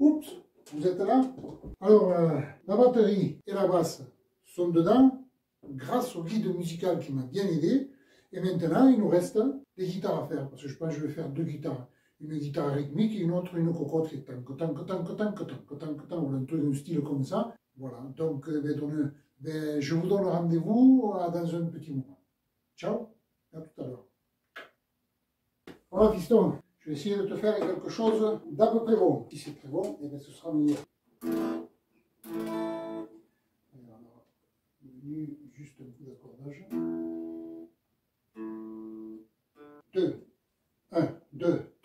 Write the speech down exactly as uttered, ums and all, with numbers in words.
Oups, vous êtes là? Alors, euh, la batterie et la basse sont dedans, grâce au guide musical qui m'a bien aidé. Et maintenant, il nous reste des guitares à faire, parce que je pense que je vais faire deux guitares. Une guitare rythmique et une autre, une cocotte qui est tank, tank, tank, tank, tank, tank, tank, ou un truc, un style comme ça. Voilà, donc euh, ben, donne, ben, je vous donne rendez-vous dans un petit moment. Ciao, à tout à l'heure. Voilà, fiston, je vais essayer de te faire quelque chose d'à peu près bon. Si c'est très bon, eh bien, ce sera meilleur. Juste un coup d'accordage. deux, un, deux.